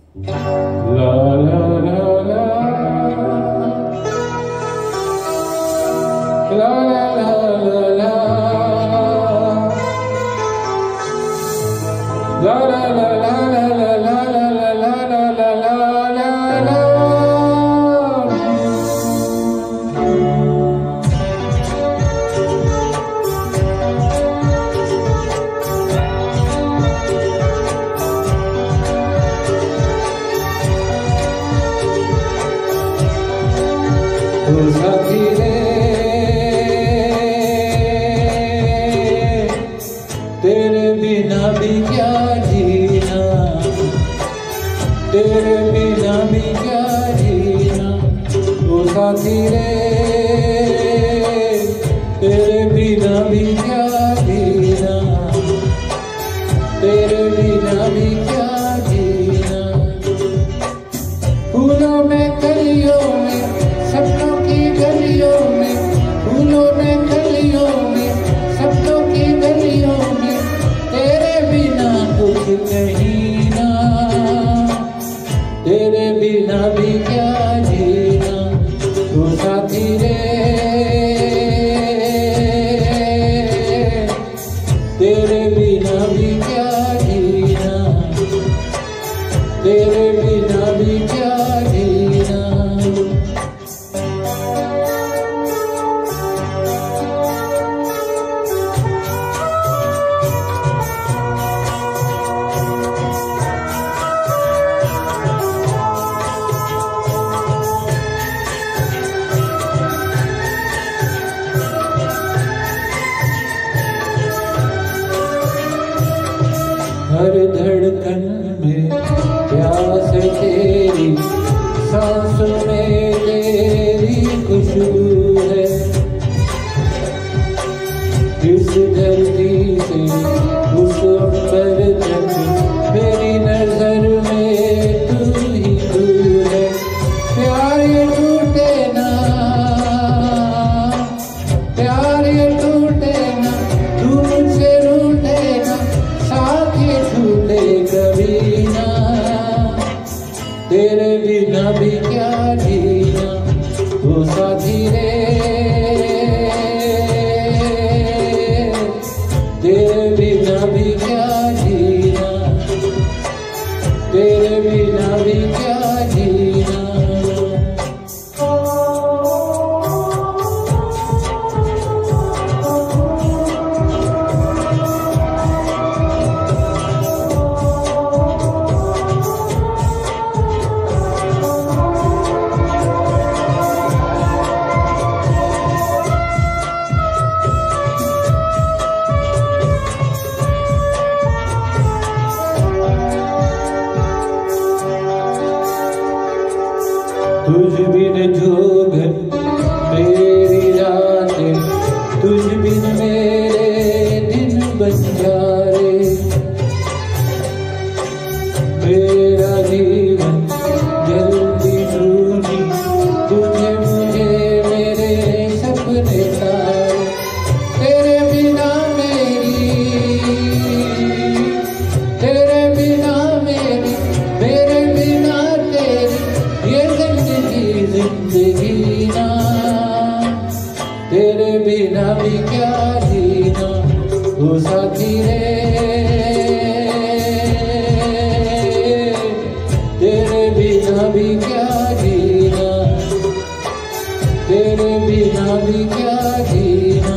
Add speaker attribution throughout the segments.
Speaker 1: La la la la la la la la la la la la साथी रे तेरे बिना भी क्या जीना, तेरे बिना भी क्या जीना। ओ साथी रे तेरे बिना भी क्या जीना, तेरे बिना भी क्या जीना। फूलों में कलियों में सपनों की गलियों में, फूलों में कलियों में सपनों की गलियों में, तेरे बिना कुछ नहीं ना, तेरे बिना भी क्या जीना। तू साथी रे तेरे बिना भी क्या जीना, तेरे बिना भी क्या जीना। हर धड़कन में प्यास तेरी, सांसों में तेरी खुशबू है। इस धरती से उस अंबर तक मेरी नजर में तू ही तू है। प्यार ये टूटे ना, प्यार ये टूटे ना, तू मुझसे रूठे ना, साथ ये छूटे कभी ना। तेरे बिना भी क्या जीना। ओ साथी रे तेरे बिना भी क्या जीना, तेरे बिना भी क्या जीना। तुझ बिन जोगन मेरी रातें, तुझ बिन मेरे दिन बन जाए। मेरा जीवन जल्दी ढूंढी तुझे, मुझे मेरे सपने सारे। तेरे बिना मेरी, तेरे बिना मेरी, मेरे बिना तेरी, ये जिंदगी ना। तेरे बिना भी क्या जीना। ओ साथी रे तेरे बिना भी क्या जीना, तेरे बिना भी क्या जीना।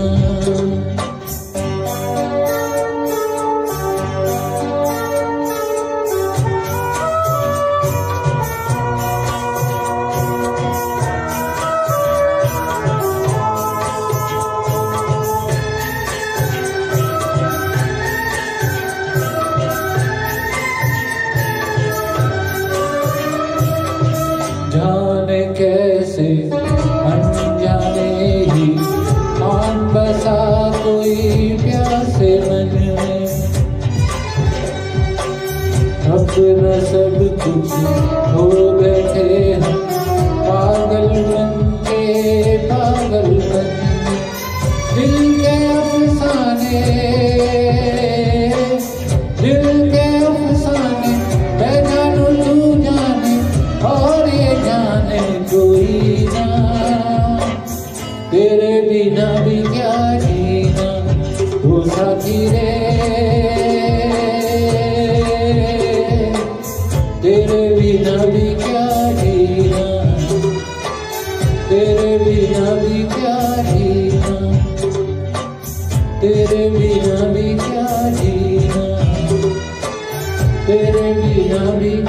Speaker 1: जाने कैसे अनजाने ही आन बसा कोई प्यासे मन में। अपना सब कुछ हो बैठे हम पागल बन के, पागल बन के। दिल के अफसाने, दिल के अफसाने, मैं जानू तू बिना भी क्या जीना वो साथी रे, तेरे बिना भी क्या जीना, तेरे बिना भी क्या जीना, तेरे बिना भी क्या जीना, तेरे बिना भी